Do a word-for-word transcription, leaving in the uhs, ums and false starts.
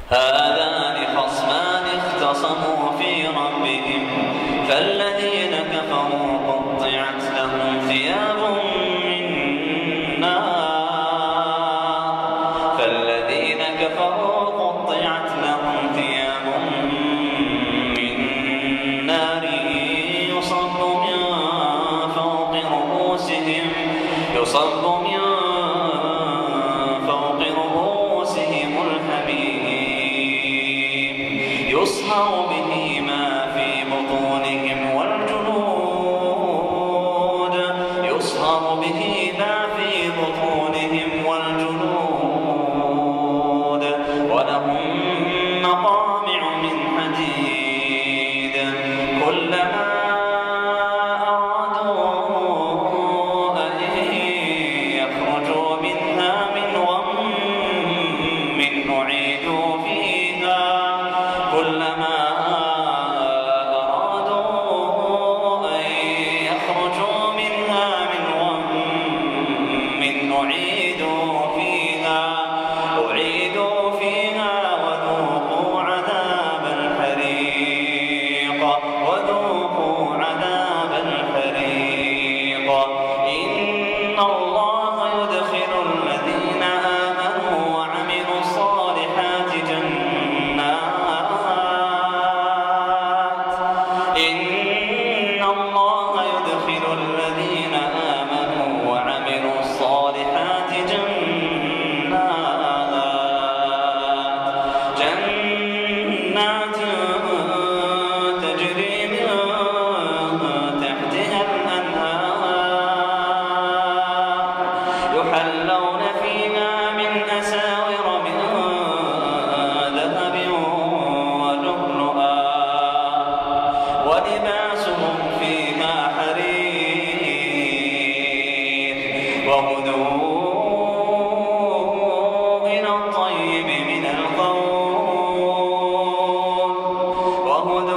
هذان خصمان اختصموا في ربهم فالذين كفروا قطعت لهم ثياب من نار فالذين كفروا قطعت لهم ثياب من نار يصب من فوق رؤوسهم يصب من فوق رؤوسهم الحميم يصهر به ما في بطونهم والجلود يصهر به ما في بطونهم والجلود ولهم مقامع من حديد كلما أرادوا أن يخرجوا منها من غم أعيدوا فيها كلما أرادوا أن يخرجوا منها من غم أعيدوا فيها أعيدوا فيها وذوقوا عذاب الحريق وذوقوا عذاب الحريق إن الله يدخل الذين آمنوا وعملوا الصالحات جنات إن الله يدخل الذين آمنوا وعملوا الصالحات جنات جنات تجري من تحتها الأنهار يحلون فيها من أساور من ذهب ولؤلؤا ولباسهم فيها حرير وهدوا إلى الطيب من القول وهدوا